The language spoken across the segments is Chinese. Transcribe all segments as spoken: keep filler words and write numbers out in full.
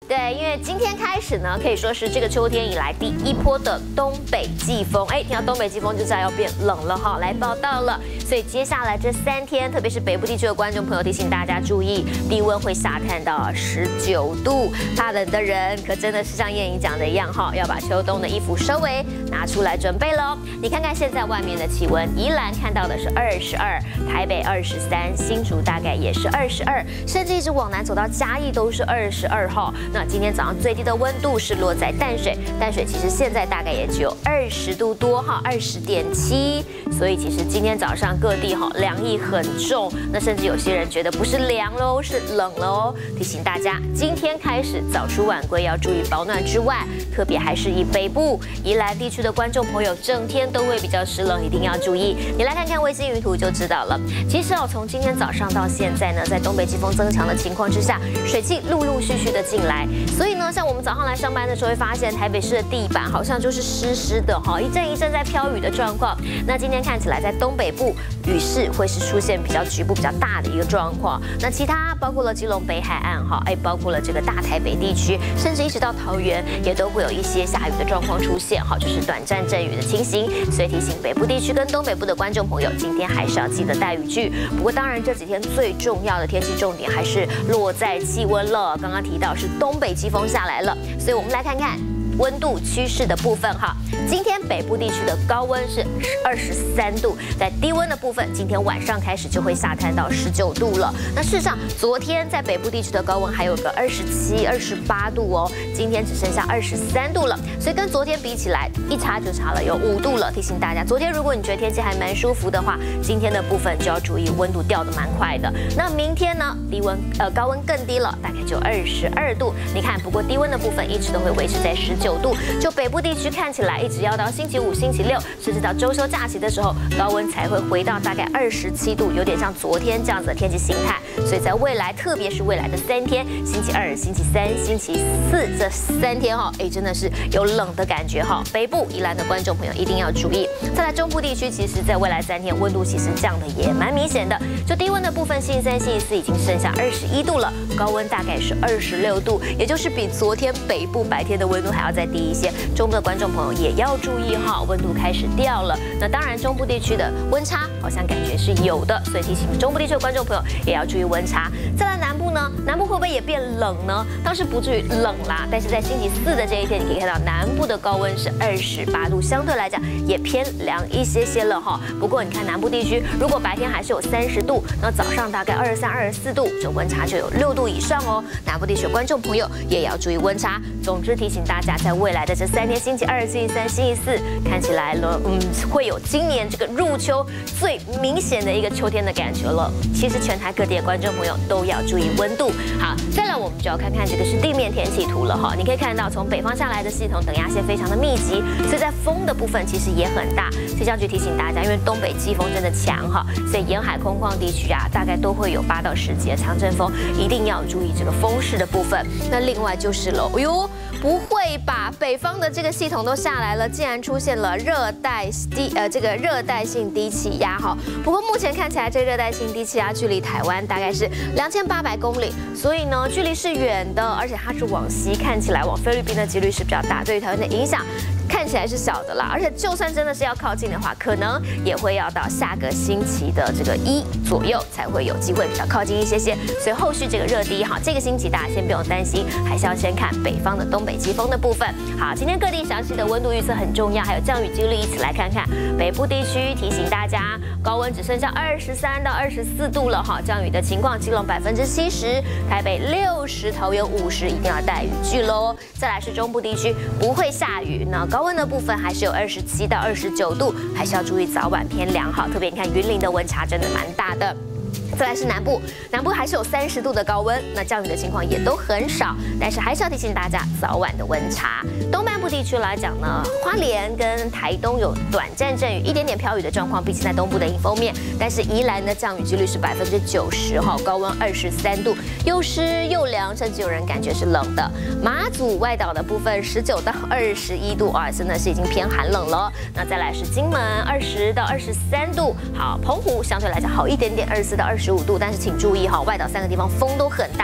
对，因为今天开始呢，可以说是这个秋天以来第一波的东北季风。哎，听到东北季风就知道要变冷了哈，来报道了。所以接下来这三天，特别是北部地区的观众朋友，提醒大家注意，低温会下探到十九度，怕冷的人可真的是像燕颖讲的一样哈，要把秋冬的衣服稍微拿出来准备喽。你看看现在外面的气温，宜兰看到的是二十二，台北二十三，新竹大概也是二十二，甚至一直往南走到嘉义都是二十二号。那今天早上最低的温度是落在淡水，淡水其实现在大概也只有二十度多哈，二十点七。所以其实今天早上各地哈凉意很重，那甚至有些人觉得不是凉喽，是冷喽。提醒大家，今天开始早出晚归要注意保暖之外，特别还是以北部、宜兰地区的观众朋友，整天都会比较湿冷，一定要注意。你来看看卫星云图就知道了。其实哦，从今天早上到现在呢，在东北季风增强的情况之下，水汽陆陆续续的进来，所以呢，像我们早上来上班的时候，会发现台北市的地板好像就是湿湿的哈，一阵一阵在飘雨的状况。那今天看起来在东北部雨势会是出现比较局部比较大的一个状况。那其他包括了基隆北海岸哈，哎，包括了这个大台北地区，甚至一直到桃园，也都会有一些下雨的状况出现哈，就是短暂阵雨的情形。所以提醒北部地区跟东北部的观众朋友，今天还是要记得带雨具。不过当然这几天最重要的天气重点还是落在气温了。刚刚提到是东北季风下来了，所以我们来看看温度趋势的部分哈。今天北部地区的高温是二十三度，在低温的部分，今天晚上开始就会下探到十九度了。那事实上，昨天在北部地区的高温还有个二十七、二十八度哦，今天只剩下二十三度了，所以跟昨天比起来，一差就差了有五度了。提醒大家，昨天如果你觉得天气还蛮舒服的话，今天的部分就要注意温度掉得蛮快的。那明天呢，低温呃高温更低了，大概就二十二度。你看，不过低温的部分一直都会维持在十九度，就北部地区看起来一直要到星期五、星期六，甚至到周休假期的时候，高温才会回到大概二十七度，有点像昨天这样子的天气形态。所以在未来，特别是未来的三天，星期二、星期三、星期四这三天哈，哎，真的是有冷的感觉哈。北部、宜兰的观众朋友一定要注意。再来中部地区，其实在未来三天温度其实降的也蛮明显的，就低温的部分，星期三、星期四已经剩下二十一度了，高温大概是二十六度，也就是比昨天北部白天的温度还要再低一些。中部的观众朋友也要注意哈，温度开始掉了。那当然，中部地区的温差好像感觉是有的，所以提醒中部地区的观众朋友也要注意温差。再来南部呢，南部会不会也变冷呢？倒是不至于冷啦，但是在星期四的这一天，你可以看到南部的高温是二十八度，相对来讲也偏凉一些些了哈。不过你看南部地区，如果白天还是有三十度，那早上大概二十三、二十四度，这温差就有六度以上哦。南部地区的观众朋友也要注意温差。总之提醒大家，在未来的这三天，星期二、星期三、星期四，看起来了，嗯，会有今年这个入秋最明显的一个秋天的感觉了。其实全台各地的观众朋友都要注意温度。好，再来我们就要看看这个是地面天气图了哈。你可以看到，从北方下来的系统等压线非常的密集，所以在风的部分其实也很大。气象局提醒大家，因为东北季风真的强哈，所以沿海空旷地区啊，大概都会有八到十级的强阵风，一定要注意这个风势的部分。那另外就是了，哎呦，不会吧？北方的这个系统都下来了，竟然出现了热带低呃这个热带性低气压哈。不过目前看起来，这个热带性低气压距离台湾大概是两千八百公里，所以呢距离是远的，而且它是往西，看起来往菲律宾的几率是比较大，对于台湾的影响看起来是小的啦。而且就算真的是要靠近的话，可能也会要到下个星期的这个一左右才会有机会比较靠近一些些。所以后续这个热低哈，这个星期大家先不用担心，还是要先看北方的东北季风的部分。好，今天各地详细的温度预测很重要，还有降雨几率一起来看看。北部地区提醒大家，高温只剩下二十三到二十四度了哈，降雨的情况，基隆百分之七十，台北六十，桃园五十，一定要带雨具喽。再来是中部地区不会下雨，那高温的部分还是有二十七到二十九度，还是要注意早晚偏凉哈。特别你看云林的温差真的蛮大的。再来是南部，南部还是有三十度的高温，那降雨的情况也都很少，但是还是要提醒大家早晚的温差。东半部地区来讲呢，花莲跟台东有短暂阵雨，一点点飘雨的状况，毕竟在东部的迎风面，但是宜兰的降雨几率是百分之九十哈，高温二十三度，又湿又凉，甚至有人感觉是冷的。马祖外岛的部分十九到二十一度啊，真的是已经偏寒冷了。那再来是金门二十到二十三度，好，澎湖相对来讲好一点点，二十四到二十五度，但是请注意哈，外岛三个地方风都很大，吹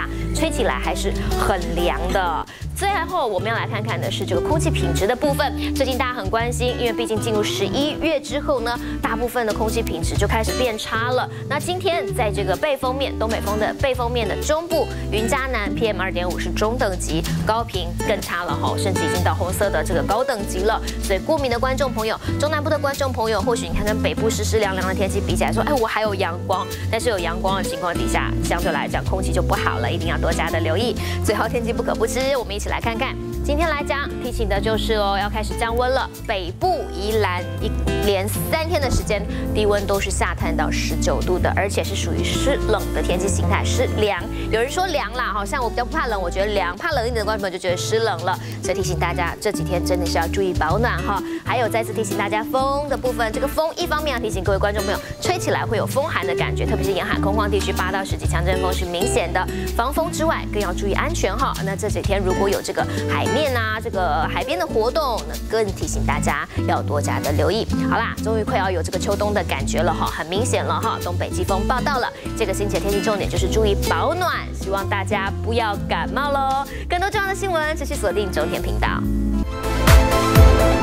吹起来还是很凉的。最后我们要来看看的是这个空气品质的部分。最近大家很关心，因为毕竟进入十一月之后呢，大部分的空气品质就开始变差了。那今天在这个背风面，东北风的背风面的中部，云嘉南 P M 二点五是中等级，高屏更差了哈，甚至已经到红色的这个高等级了。所以过敏的观众朋友，中南部的观众朋友，或许你看跟北部湿湿凉凉的天气比起来说，哎，我还有阳光，但是有阳光的情况底下，相对来讲空气就不好了，一定要多加的留意。最后天气不可不知，我们一起来看看。今天来讲，提醒的就是哦，要开始降温了。北部、宜兰一连三天的时间，低温都是下探到十九度的，而且是属于湿冷的天气形态，湿凉。有人说凉啦，好像我比较不怕冷，我觉得凉，怕冷一点的观众朋友就觉得湿冷了。所以提醒大家，这几天真的是要注意保暖哈。还有再次提醒大家，风的部分，这个风一方面要提醒各位观众朋友，吹起来会有风寒的感觉，特别是沿海空旷地区，八到十级强阵风是明显的。防风之外，更要注意安全哈。那这几天如果有这个海面啊，这个海边的活动，那更提醒大家要多加的留意。好啦，终于快要有这个秋冬的感觉了哈，很明显了哈，东北季风报道了。这个星期的天气重点就是注意保暖，希望大家不要感冒喽。更多重要的新闻，持续锁定中天频道。